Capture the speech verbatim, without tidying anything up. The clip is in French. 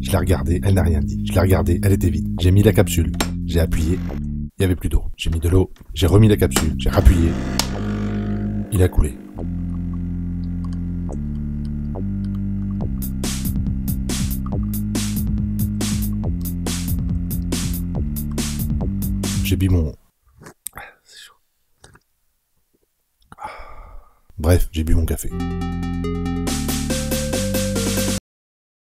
Je l'ai regardée, elle n'a rien dit. Je l'ai regardée, elle était vide. J'ai mis la capsule. J'ai appuyé. Il n'y avait plus d'eau. J'ai mis de l'eau. J'ai remis la capsule. J'ai rappuyé. Il a coulé. J'ai bu mon... C'est chaud. Bref, j'ai bu mon café.